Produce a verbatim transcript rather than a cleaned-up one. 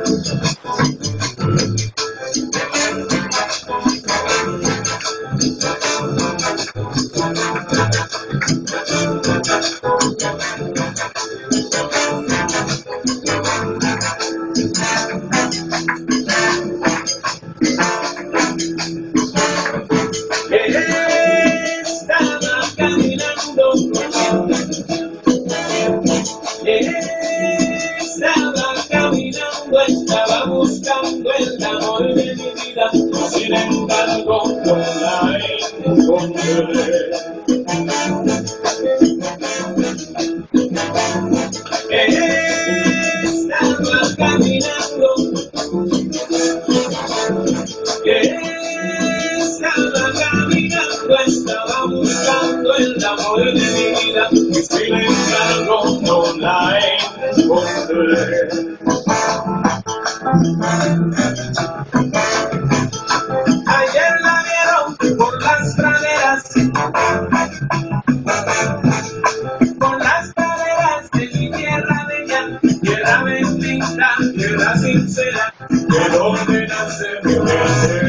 Estaba caminando, estaba buscando el amor de mi vida, sin embargo no la encontré. Estaba caminando, estaba caminando, estaba buscando el amor de mi vida, y sin embargo no la encontré. Ayer la vieron por las praderas, por las praderas de mi tierra bella, tierra bendita, tierra sincera, de donde nace mi deseo.